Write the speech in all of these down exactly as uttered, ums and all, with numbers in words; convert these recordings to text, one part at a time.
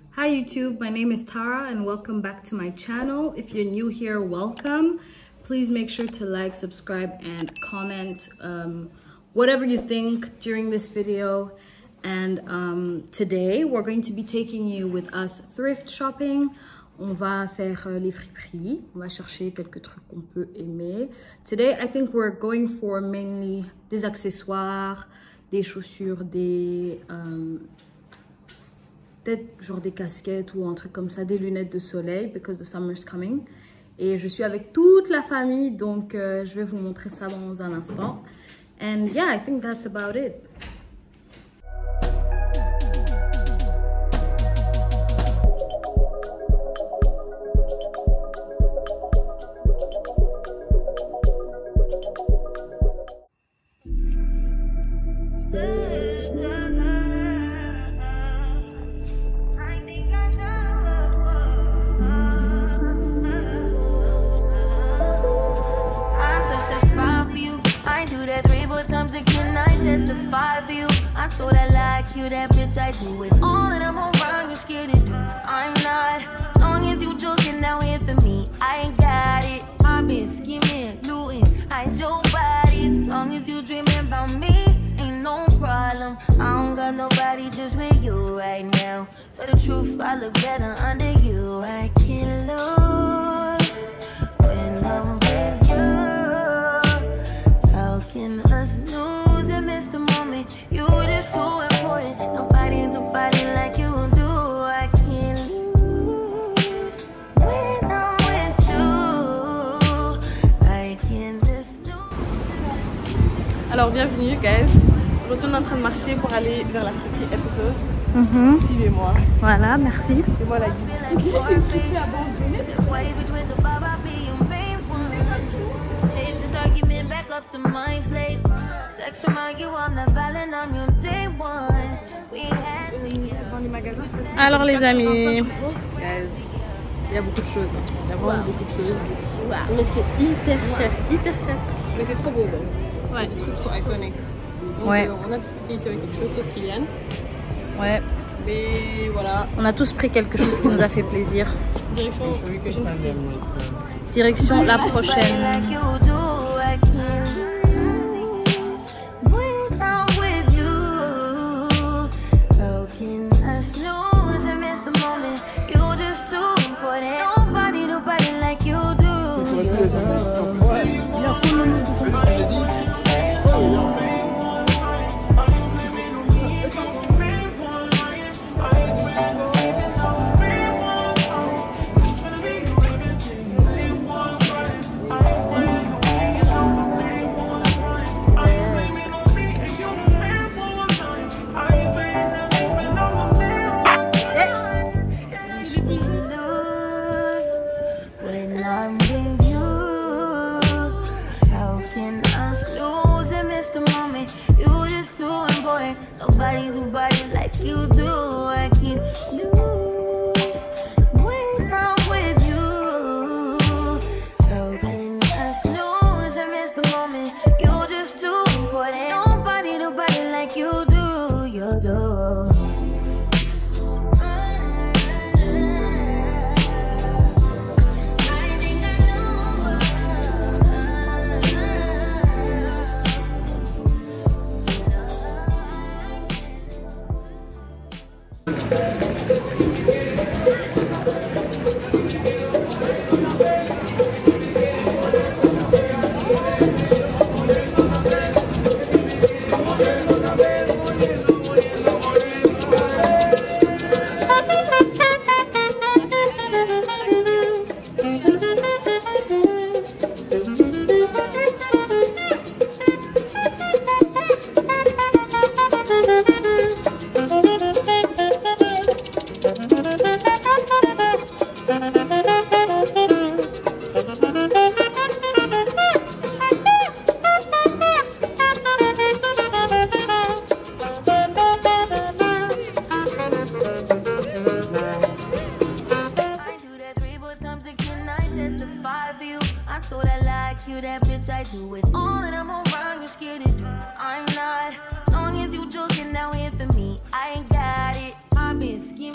Hi YouTube, my name is Tara and welcome back to my channel. If you're new here, welcome. Please make sure to like, subscribe and comment um, whatever you think during this video. And um, today we're going to be taking you with us thrift shopping. On va faire les friperies. On va chercher quelques trucs qu'on peut aimer. Today I think we're going for mainly des accessoires, des chaussures, des euh, peut-être genre des casquettes ou un truc comme ça, des lunettes de soleil because the summer's coming. Et je suis avec toute la famille, donc euh, je vais vous montrer ça dans un instant. And yeah, I think that's about it. That bitch, I do it all and I'm around, you're scared to do. I'm not, long as you joking now here for me, I ain't got it. I've been scheming, looting, hide your body. As long as you dreaming about me, ain't no problem. I don't got nobody just with you right now. Tell the truth, I look better under you. I can't lose when I'm with you. How can us lose and miss the moment? You just too important. Nobody, nobody like you do. I can't lose when I'm with you. I can't just do. Alors bienvenue guys. Aujourd'hui on est en train de marcher pour aller vers la friperie épisode. Mm-hmm. Suivez-moi. Voilà, merci. C'est moi la guide. C'est une friperie abandonnée. Up to my place. Sex remind you I'm not violent on your day one. We had Alors les amis, guys, il y a beaucoup de choses. Il y a vraiment wow. beaucoup de choses. Wow. Mais c'est hyper cher, hyper cher. Mais c'est trop beau donc. Ouais. C'est des trucs qui sont iconiques. Donc, ouais. euh, on a discuté ici avec quelque chose sauf Kylian. Ouais. Mais voilà. On a tous pris quelque chose qui nous a fait plaisir. Direction. Direction la prochaine. Nobody, nobody like you do. I can't lose when I'm with you. How can I snooze and miss the moment? You're just too important. Nobody, nobody like you do. You do. you that bitch, I do it all and I'm around, you're scared to do. I'm not, long as you joking now here for me, I ain't got it. I've been scheming.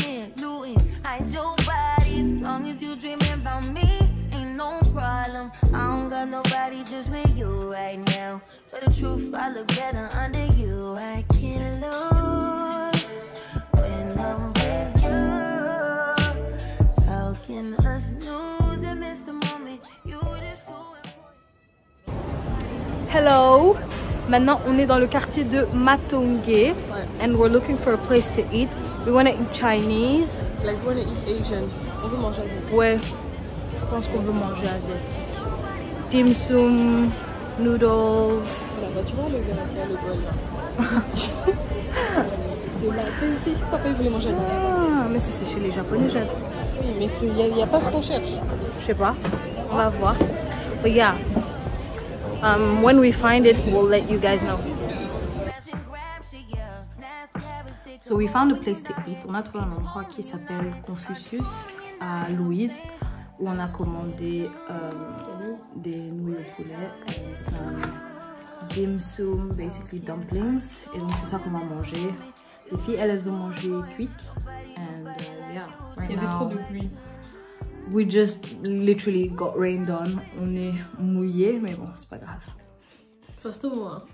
scheming, looting, hide your body. As long as you dreaming about me, ain't no problem. I don't got nobody just with you right now. Tell the truth, I look better under you. I can't lose when I'm with you. How can us lose and miss the moment? You just too important. Hello. Maintenant, on est dans le quartier de Matonge, ouais. And we're looking for a place to eat. We want to eat Chinese. Like we want to eat Asian. On veut manger asiatique. Ouais, je pense qu'on veut manger asiatique. Dim sum, noodles. Voilà, bah, tu vois le gars qui a le bol là. C'est là, tu sais, c'est ici que papa il voulait manger asiatique. Ah, mais c'est chez les Japonais, j'aime. Oui, mais il n'y a, a pas ce qu'on cherche. Je sais pas, on va voir. But yeah. Um, when we find it, we'll let you guys know. So we found a place to eat. On a trouvé un endroit qui s'appelle Confucius à Louise, où on a commandé um, des nouilles au poulet et some dim sum, basically dumplings. Et donc c'est ça qu'on va manger. Les filles, elles ont mangé quick. And uh, yeah, right Il y avait now, trop de pluie. we just literally got rained on. On est mouillé, mais bon, c'est pas grave. Surtout moi.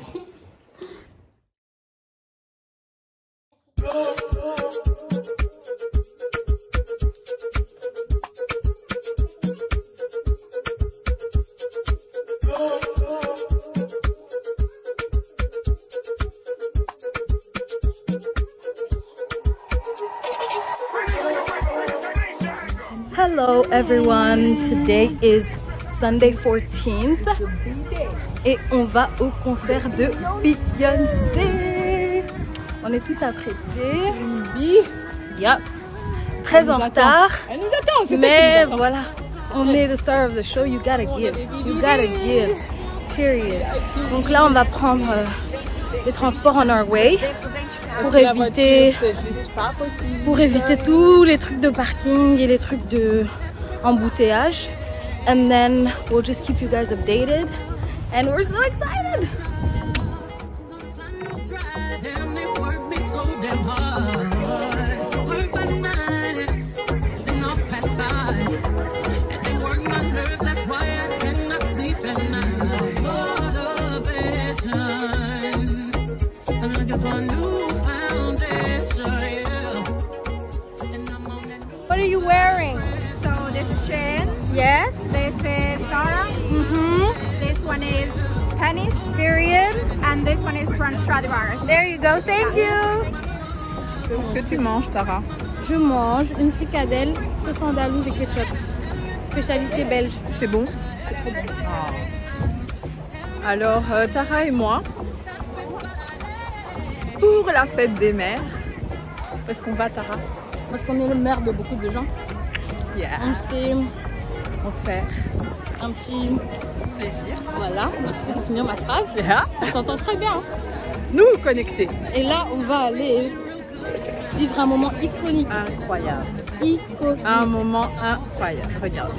Hello everyone, today is Sunday fourteenth et on va au concert de Beyoncé. On est tout apprêtés. Oui. Yep. Très en retard. Elle nous attend, c'est mais voilà, on est the star of the show, you gotta give. You gotta give. Period. Donc là on va prendre euh, les transports on our way pour éviter pour éviter tous les trucs de parking et les trucs de embouteillage. And then we'll just keep you guys updated. And we're so excited! What are you wearing? So this is Shane. Yes? This is Sarah. Mm-hmm. This one is Penny's. Period. And this one is from Stradivarius. There you go. Thank you. Qu'est-ce que tu manges, Tara? Je mange une fricadelle, sauce andalouse et ketchup. Spécialité belge. C'est bon? C'est trop bon. Ah. Alors, euh, Tara et moi, pour la fête des mères, où est-ce qu'on va, Tara? Parce qu'on est le maire de beaucoup de gens. Yeah. On sait Faire un petit plaisir. Voilà, merci de finir ma phrase. Yeah. On s'entend très bien. Nous connectés. Et là, on va aller vivre un moment iconique. Incroyable. Iconique. Un moment incroyable. Regardez.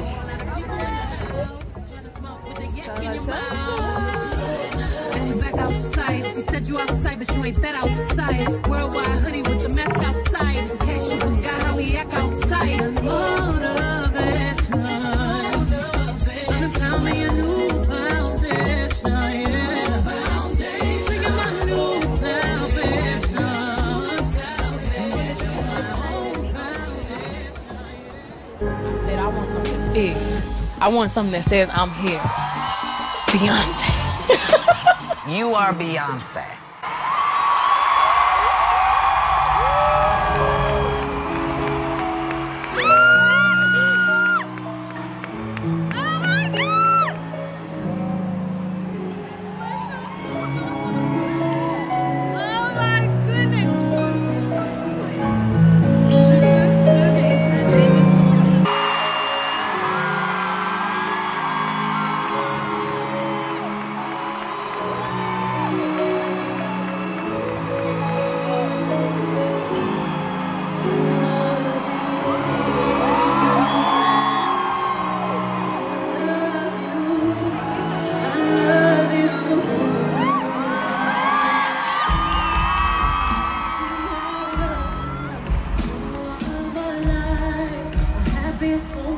Back outside, you said you outside, but you ain't that outside. Worldwide hoodie with the mask outside. In case you forgot how we act outside. Motivation. Gonna tell me a new foundation, yeah. Singing my new salvation. I said I want something big. I want something that says I'm here. Beyonce. You are Beyonce.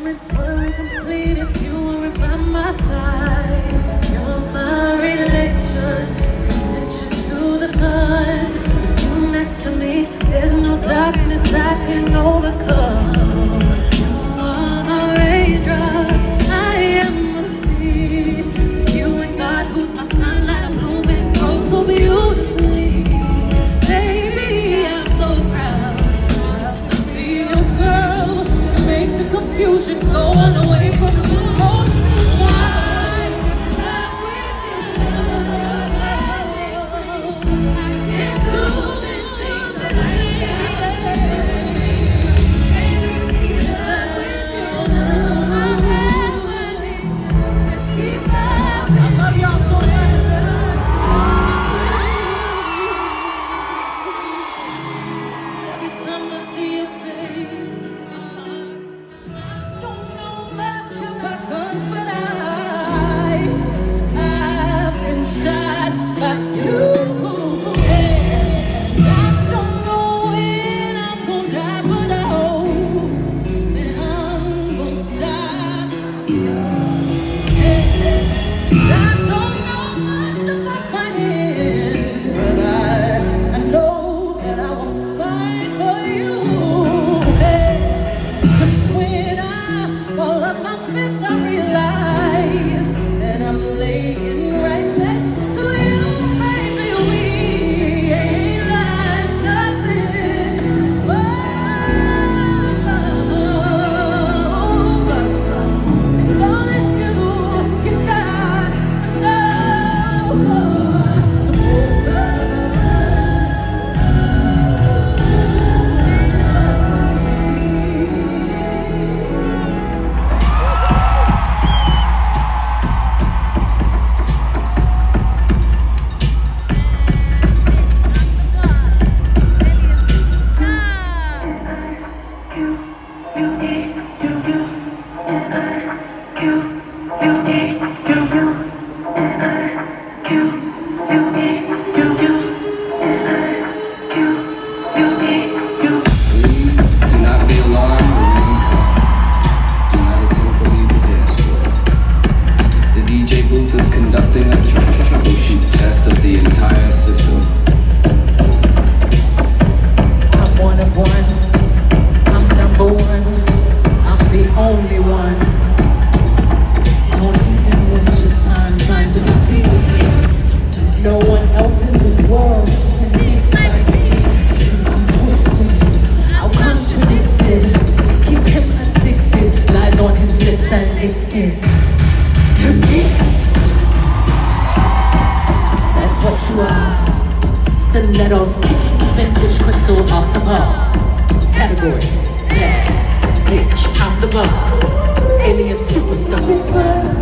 moments were complete if you weren't by my side. You're my religion, connection to the sun. With you next to me, there's no darkness I can overcome. You are my raindrops, I am the seed. You and God, who's my sunlight, I'm moving oh so beautifully. Baby, I'm so proud to be your girl. You make the confusion go on away from the most. Why? I'm with you. I can't do this thing that I I love y'all so much. Every time I see your face, I don't know much about guns, but I, I've been shot by you. And I don't know when I'm gonna die, but I hope that I'm gonna die. I don't know much about fighting, but I, I know that I will fight for you. Hey, 'cause when I fall up my fist, I realize that I'm laying right next to you, baby. We ain't like nothing. Oh, and darling, you, you got Please do not be alarmed or remain calm. Do not attempt to leave the dance floor. The D J booth is conducting a troubleshoot test of the entire system. I'm one of one. I'm number one. I'm the only one. Don't even waste your time trying to compete with me. No one else in this world can see like me. I'm twisted. I'm contradicted. Keep him addicted. Lies on his lips and naked. You're deep. That's what you are. Stilettos kicking vintage crystal off the bar. Category, yeah, bitch, out the bar. Alien superstar.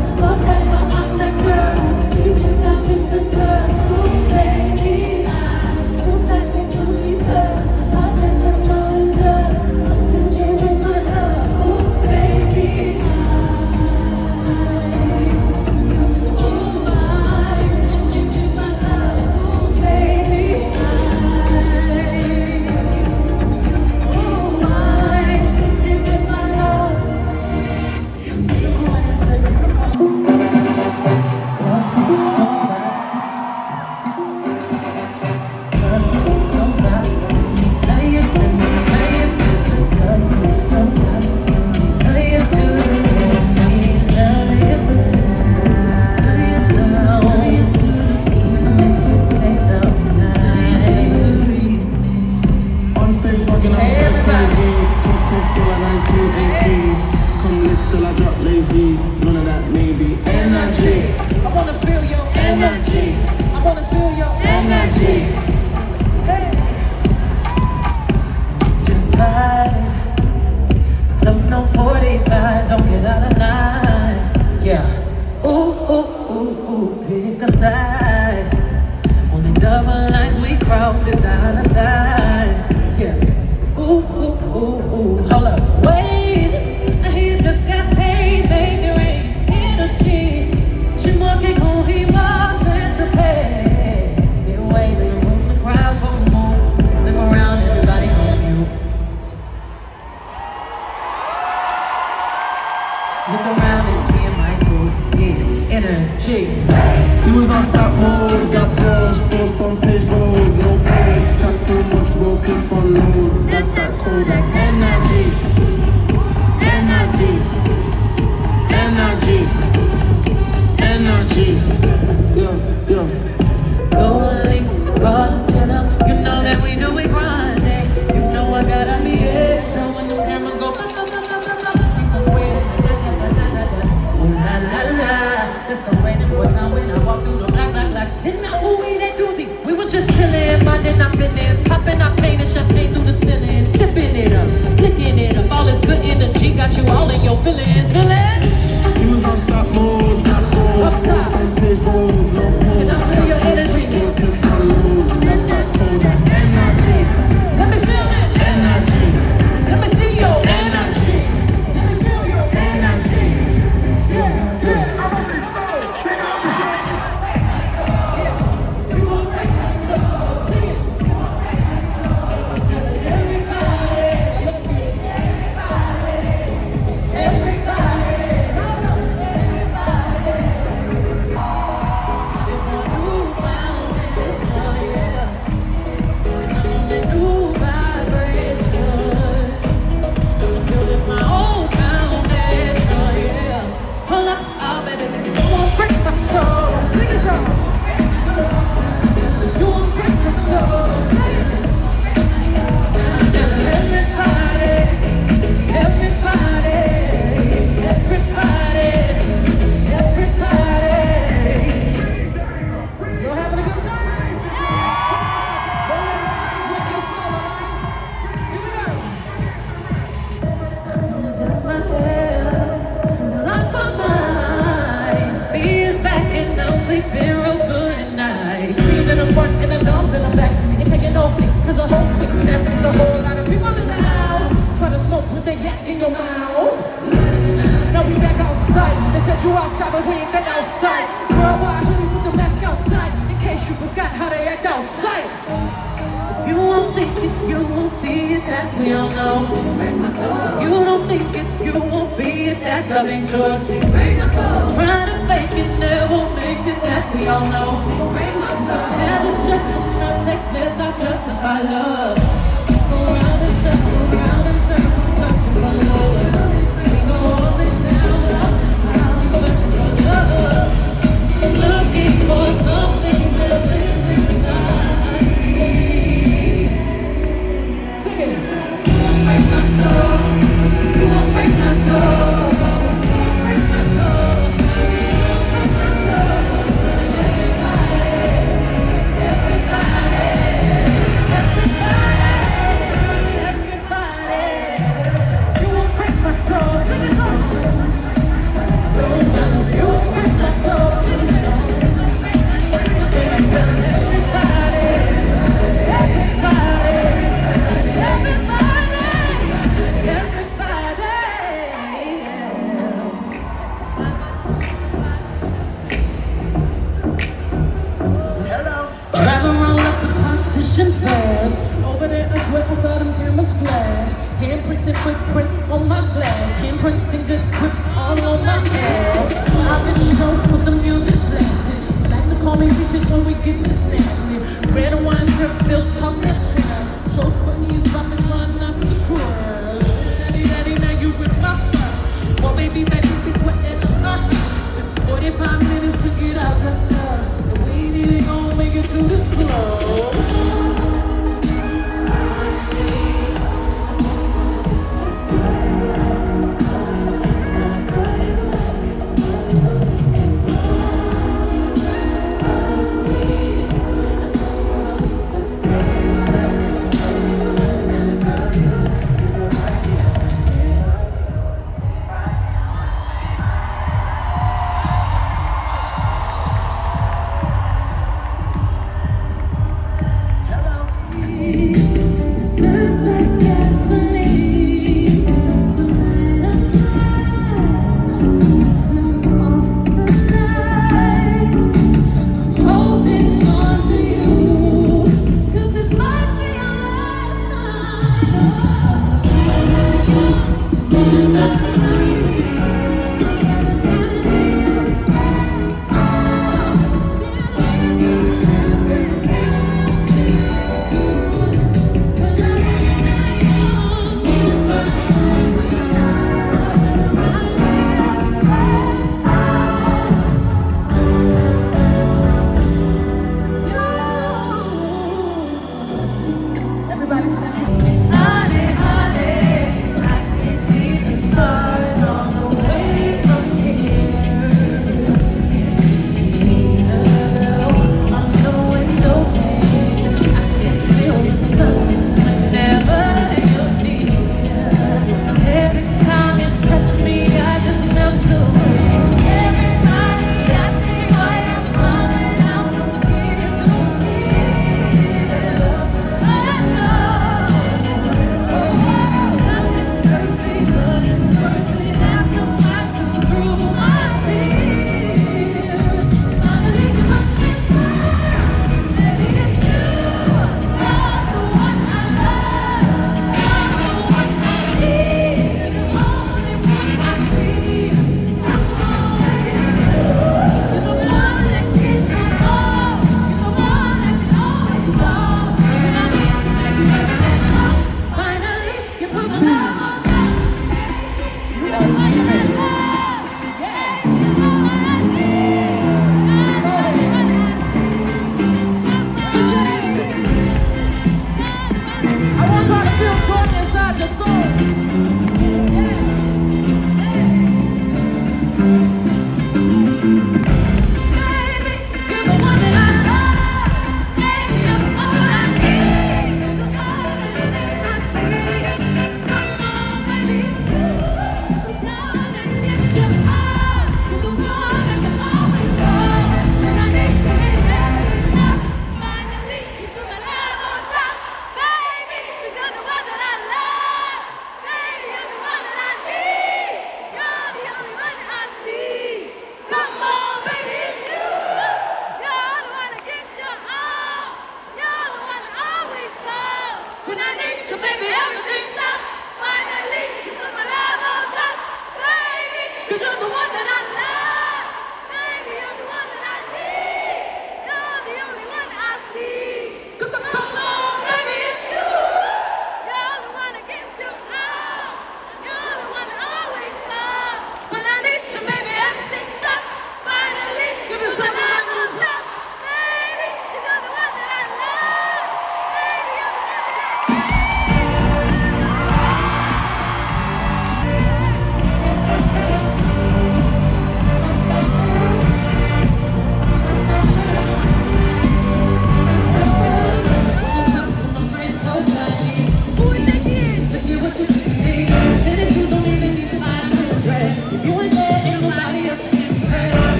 Look around, it's me and my crew. Yeah, energy. He was on stop mode, got froze, froze from page road, no pause, chat too much, bro, keep on load. That's that Kodak energy, energy, energy, energy. Yeah, yeah. Go links, rock, you know, you know that we do it grinding. You know I gotta be here, so when the cameras go, blah, blah, blah, blah, blah, blah, keep on waiting, da, da, da, da, da, da. Ooh la la la, that's the way that boys now when I walk through the black, black, black. Didn't I ooh we that doozy? We was just chillin', minding our business, popping our pain and champagne through the ceiling, sipping it up, flicking it up. All this good energy got you all in your feelings, feelin'? He was on stop mode, got froze, froze from page road, no pause. And I feel your energy. That's that Kodak energy. Let me feel it. Energy. Let me see your energy. Let me feel your energy. Yeah, yeah. I'm gonna be slow. Take out the shit. Yeah. You won't break my soul. Take it. You won't break my soul. Tell everybody. Everybody. Everybody. You outside, but we ain't been outside. Worldwide hoodies with the mask outside, in case you forgot how they act outside. You won't think it, you won't see it, that we all know. You don't think it, you won't be it, that love ain't yours. Trying to fake it never makes it, that we all know. Never stress enough, take this, I'll justify love. Go round and circle, round and circle, searching for love. We go up and down, up and looking for something that lives inside me. Sing it. You won't break my soul. You won't break my soul. You won't break my soul. You won't break my soul. Everybody, everybody, everybody, everybody. You won't break my soul. Sing it on. You won't break my soul. Flash. Over there, I swear I saw them cameras flash. Handprints and footprints on my glass. Handprints and good grip all on my hair. I've been drunk with the music blasting. Like to call me bitches when we get this nasty. Red wine drip filled chocolate trash. Choke bunnies about to try not to cry. Daddy, daddy, now you with my fire. Well, baby, back you be sweating on my feet. Took forty-five minutes to get out dressed up. The way that it gon' make it to the floor.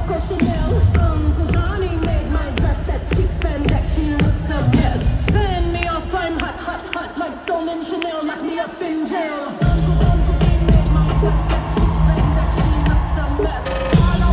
Coco Chanel. Um, Tajani made my dress. That cheap spandex, she looks a mess. Send me off, I'm hot, hot, hot, like stolen Chanel. Lock me up in jail. Um, Tajani made my dress. That cheap spandex, she looks a mess.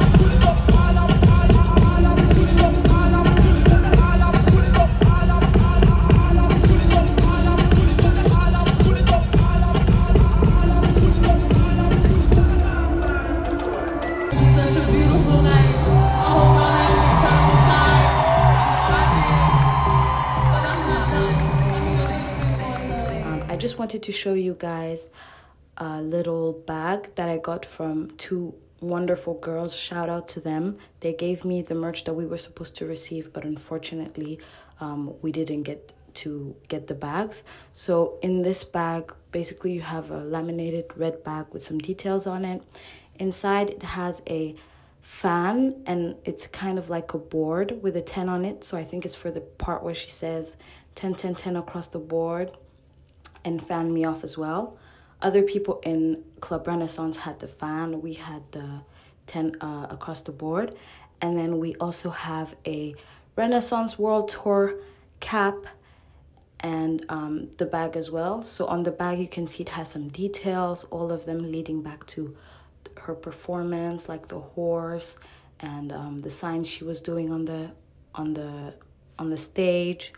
I just wanted to show you guys a little bag that I got from two wonderful girls. Shout out to them. They gave me the merch that we were supposed to receive, but unfortunately um, we didn't get to get the bags. So in this bag, basically you have a laminated red bag with some details on it. Inside it has a fan, and it's kind of like a board with a ten on it. So I think it's for the part where she says ten, ten, ten across the board, and fan me off as well. Other people in Club Renaissance had the fan. We had the ten uh, across the board. And then we also have a Renaissance World Tour cap and um, the bag as well. So on the bag, you can see it has some details, all of them leading back to her performance, like the horse and um, the signs she was doing on the on the on the stage,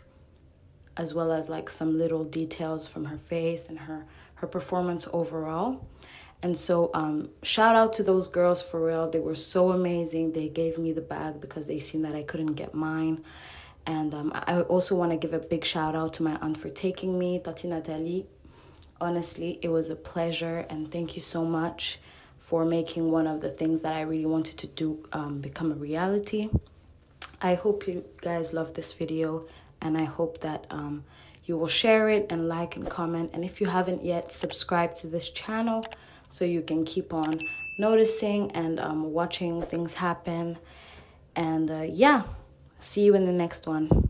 as well as like some little details from her face and her her performance overall. And so um shout out to those girls, for real. They were so amazing. They gave me the bag because they seen that I couldn't get mine. And um I also want to give a big shout out to my aunt for taking me, Tati Nathalie. Honestly, it was a pleasure, and thank you so much for making one of the things that I really wanted to do um become a reality. I hope you guys love this video, and I hope that um, you will share it and like and comment. And if you haven't yet, subscribe to this channel so you can keep on noticing and um, watching things happen. And uh, yeah, see you in the next one.